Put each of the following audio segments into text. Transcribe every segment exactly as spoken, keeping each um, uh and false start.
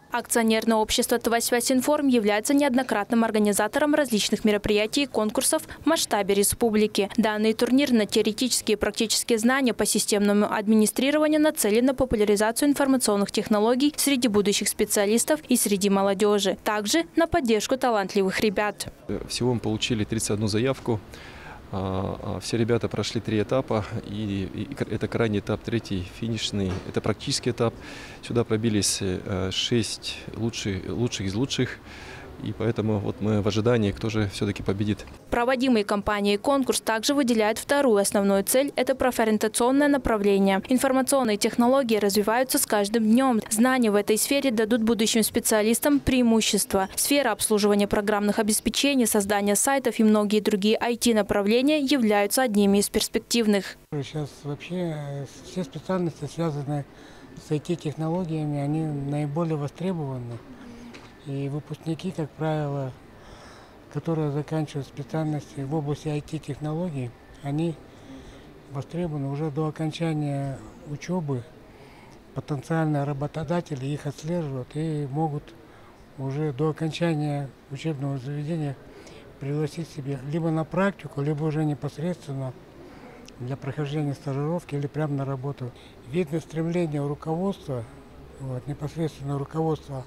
Акционерное общество «ТВ-Связь-Информ» является неоднократным организатором различных мероприятий и конкурсов в масштабе республики. Данный турнир на теоретические и практические знания по системному администрированию нацелен на популяризацию информационных технологий среди будущих специалистов и среди молодежи. Также на поддержку талантливых ребят. Всего мы получили тридцать одну заявку. Все ребята прошли три этапа, и это крайний этап, третий, финишный. Это практический этап. Сюда пробились шесть лучших, лучших из лучших. И поэтому вот мы в ожидании, кто же все-таки победит. Проводимый компанией конкурс также выделяет вторую основную цель – это профориентационное направление. Информационные технологии развиваются с каждым днем. Знания в этой сфере дадут будущим специалистам преимущество. Сфера обслуживания программных обеспечений, создания сайтов и многие другие ай ти-направления являются одними из перспективных. Сейчас вообще все специальности, связанные с ай ти-технологиями, они наиболее востребованы. И выпускники, как правило, которые заканчивают специальности в области ай ти-технологий, они востребованы уже до окончания учебы. Потенциальные работодатели их отслеживают и могут уже до окончания учебного заведения пригласить себе либо на практику, либо уже непосредственно для прохождения стажировки или прямо на работу. Видно стремление руководства, вот, непосредственно руководства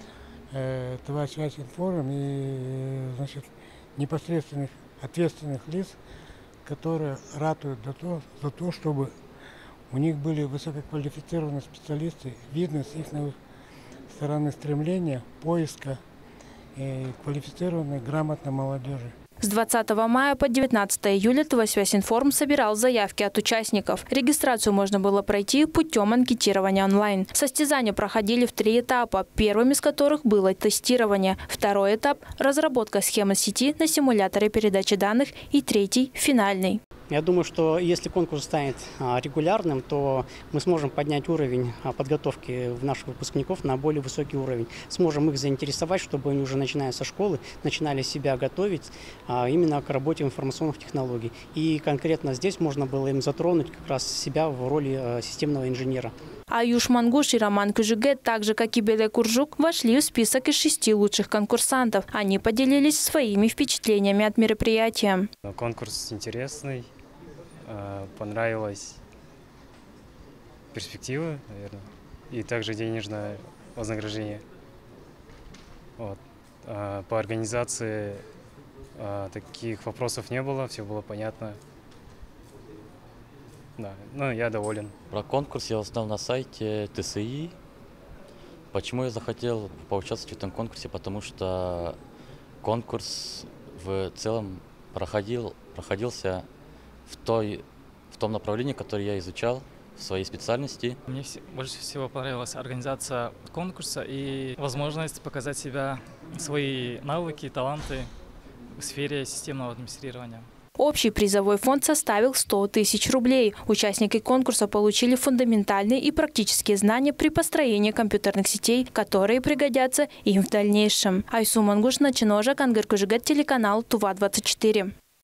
ТВ-Связь-Информ и, значит, непосредственных ответственных лиц, которые ратуют за то, за то, чтобы у них были высококвалифицированные специалисты, видно с их стороны стремления, поиска и квалифицированной, грамотной молодежи. С двадцатого мая по девятнадцатое июля ТВ-Связь-Информ собирал заявки от участников. Регистрацию можно было пройти путем анкетирования онлайн. Состязания проходили в три этапа, первым из которых было тестирование. Второй этап – разработка схемы сети на симуляторе передачи данных и третий – финальный. Я думаю, что если конкурс станет регулярным, то мы сможем поднять уровень подготовки наших выпускников на более высокий уровень. Сможем их заинтересовать, чтобы они уже начиная со школы начинали себя готовить именно к работе информационных технологий. И конкретно здесь можно было им затронуть как раз себя в роли системного инженера. Аюш Мангуш и Роман Кужугет, так же как и Беле Куржук, вошли в список из шести лучших конкурсантов. Они поделились своими впечатлениями от мероприятия. Конкурс интересный. Понравилась перспектива, наверное, и также денежное вознаграждение. Вот. По организации таких вопросов не было, все было понятно. Да, ну, я доволен. Про конкурс я узнал на сайте тэ эс и. Почему я захотел поучаствовать в этом конкурсе? Потому что конкурс в целом проходил, проходился в, той, в том направлении, которое я изучал в своей специальности. Мне больше всего понравилась организация конкурса и возможность показать себя, свои навыки, таланты в сфере системного администрирования. Общий призовой фонд составил сто тысяч рублей. Участники конкурса получили фундаментальные и практические знания при построении компьютерных сетей, которые пригодятся им в дальнейшем. Айсу Мангуш, Начиножа, Кангыр Кужугет, телеканал Тува двадцать четыре.